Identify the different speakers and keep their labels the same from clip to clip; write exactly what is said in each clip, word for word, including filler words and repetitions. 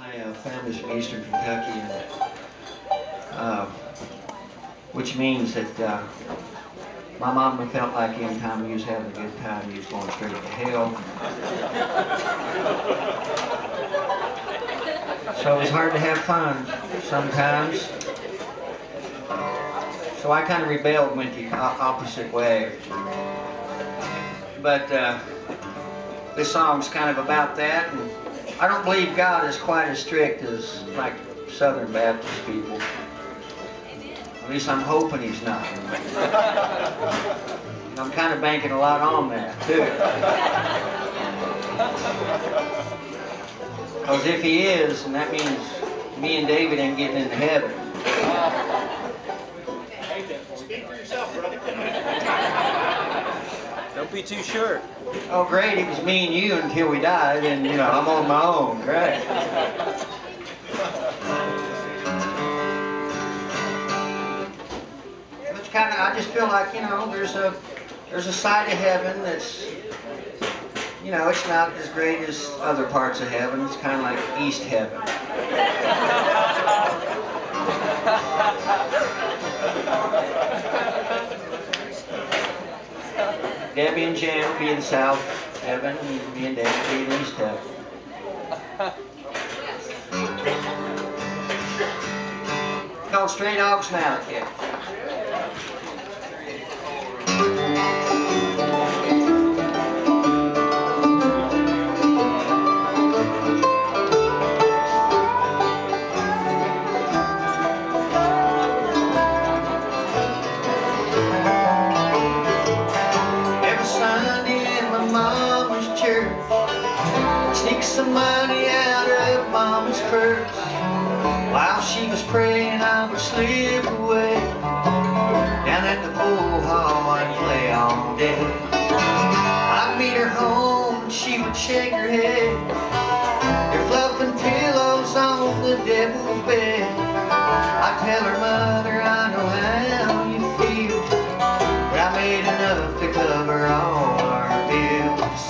Speaker 1: My uh, family's from Eastern Kentucky, and, uh, which means that uh, my mama felt like anytime he was having a good time, he was going straight to hell. So it was hard to have fun sometimes. So I kind of rebelled, went the opposite way. But uh, this song's kind of about that. And I don't believe God is quite as strict as like Southern Baptist people. At least I'm hoping he's not. I'm kind of banking a lot on that too. Because if he is, then that means me and David ain't getting into heaven.
Speaker 2: Speak for yourself, brother.
Speaker 3: Don't be too sure.
Speaker 1: Oh, great, it was me and you until we died, and, you know, I'm on my own. Great. It's kind of, I just feel like, you know, there's a, there's a side of heaven that's, you know, it's not as great as other parts of heaven. It's kind of like East heaven. Debbie and Jan will be in South heaven, and me and David will be in East heaven. Called Stray Dogs Mallet. Sneak some money out of Mama's purse. While she was praying, I would slip away down at the pool hall and play all day. I'd meet her home and she would shake her head. They're fluffing pillows on the devil's bed. I'd tell her, Mother, I know how you feel, but I made enough to cover all our bills.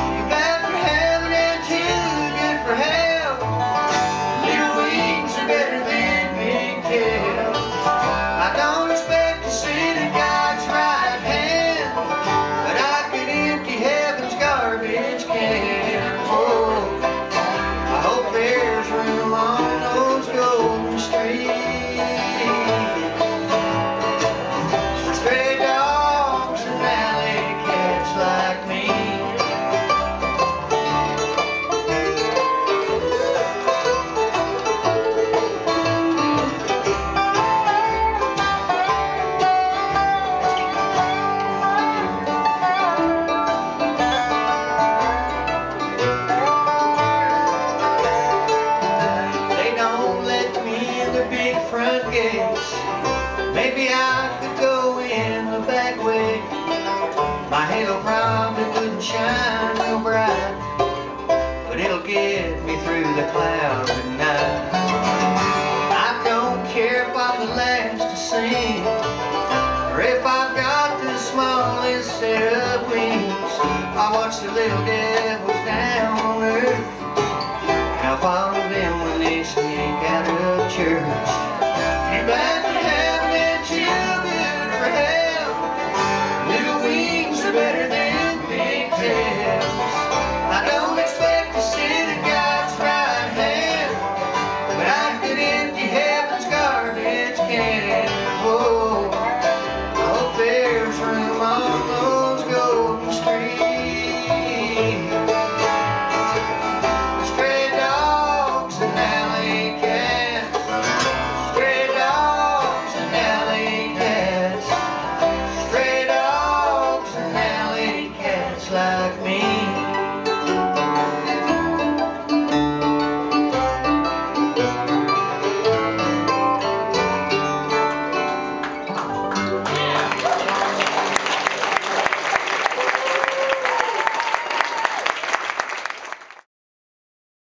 Speaker 1: Maybe I could go in the back way. My halo probably wouldn't shine real bright, but it'll get me through the clouds at night. I don't care if I'm the last to sing, or if I've got the smallest set of wings. I watch the little dead